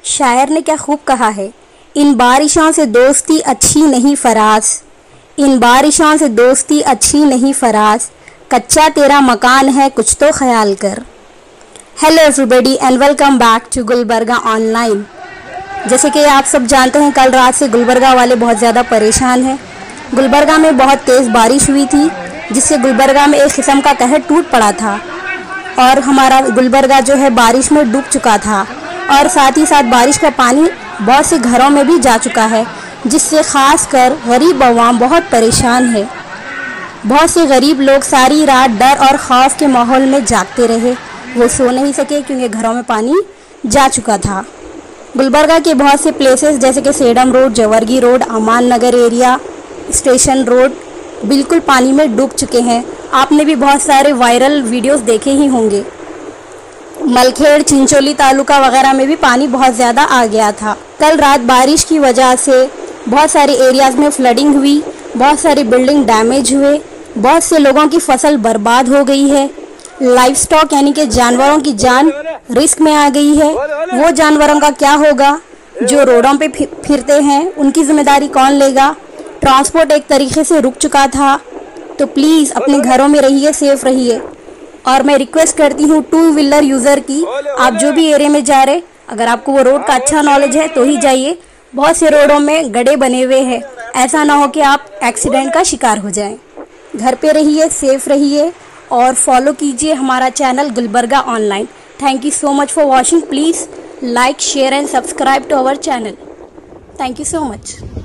शायर ने क्या खूब कहा है, इन बारिशों से दोस्ती अच्छी नहीं फराज, इन बारिशों से दोस्ती अच्छी नहीं फराज, कच्चा तेरा मकान है कुछ तो ख्याल कर। Hello everybody and welcome back to Gulbarga online. जैसे कि आप सब जानते हैं, कल रात से गुलबर्गा वाले बहुत ज़्यादा परेशान हैं। गुलबर्गा में बहुत तेज़ बारिश हुई थी, जिससे गुलबर्गा में एक किस्म का कहर टूट पड़ा था और हमारा गुलबर्गा जो है बारिश में डूब चुका था और साथ ही साथ बारिश का पानी बहुत से घरों में भी जा चुका है, जिससे ख़ास कर गरीब अवाम बहुत परेशान है। बहुत से गरीब लोग सारी रात डर और खौफ के माहौल में जागते रहे, वो सो नहीं सके क्योंकि घरों में पानी जा चुका था। गुलबर्गा के बहुत से प्लेसेस जैसे कि Sedam road, Jewargi road, Aman Nagar area, station road बिल्कुल पानी में डूब चुके हैं। आपने भी बहुत सारे वायरल वीडियोस देखे ही होंगे। मलखेड़, चिंचोली तालुका वगैरह में भी पानी बहुत ज़्यादा आ गया था। कल रात बारिश की वजह से बहुत सारे एरियाज़ में फ्लडिंग हुई, बहुत सारी बिल्डिंग डैमेज हुए, बहुत से लोगों की फसल बर्बाद हो गई है। लाइफ स्टॉक यानी कि जानवरों की जान रिस्क में आ गई है। वो जानवरों का क्या होगा जो रोडों पे फिरते हैं, उनकी जिम्मेदारी कौन लेगा। ट्रांसपोर्ट एक तरीके से रुक चुका था। तो प्लीज़ अपने घरों में रहिए, सेफ रहिए। और मैं रिक्वेस्ट करती हूँ टू व्हीलर यूज़र की, आप जो भी एरिया में जा रहे, अगर आपको वो रोड का अच्छा नॉलेज है तो ही जाइए। बहुत से रोडों में गड्ढे बने हुए हैं, ऐसा ना हो कि आप एक्सीडेंट का शिकार हो जाएं। घर पे रहिए, सेफ रहिए और फॉलो कीजिए हमारा channel Gulbarga online. Thank you so much for watching. Please like, share and subscribe to our channel. Thank you so much.